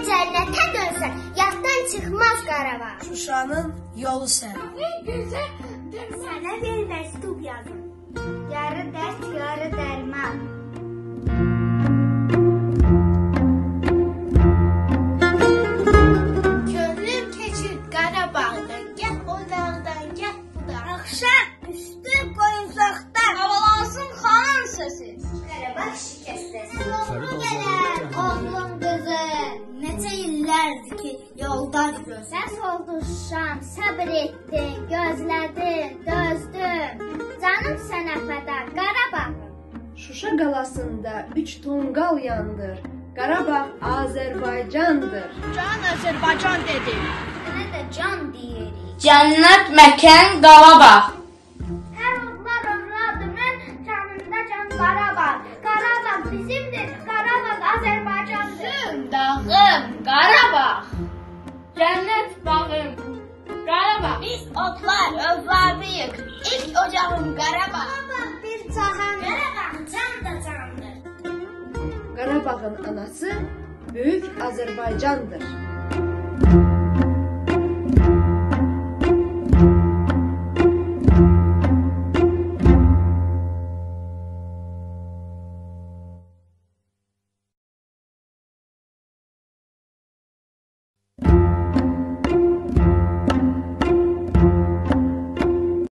cənnətə dönsən, yaddan çıxmaz Qarabağ. Şuşanın yolu sən. Sənə bir məktub yazım. Yarı dərd, yarı dərman. Könlüm keçir Qarabağdan, gəl o dağdan, gəl bu dağdan. Axşam üstü qoyuncaqdan, havalansın xanın səsi. Qarabağ şikəstəsin. Gələn oğlum qızım, neçə illərdir ki yoldadır göz. Səs oldu Şuşam, səbr etdin, gözlədin, dözdün. Canım sənə fəda, Qarabağ. Şuşa qalasında 3 tonqal yandır. Qarabağ Azərbaycandır. Can Azərbaycan dedi. Sənə də can deyirik. Cənnət məkən Qarabağ. Hər oğlar övladımın canında can Qarabağ. Qarabağ bizimdir, Qarabağ Azərbaycandır. Dağım Qarabağ. Cənnət bağım Qarabağ. Biz otlar övladıyıq, ilk ocağım Qarabağ. Qarabağ bir cahan, Qarabağ can da candır. Qarabağın anası böyük Azərbaycandır.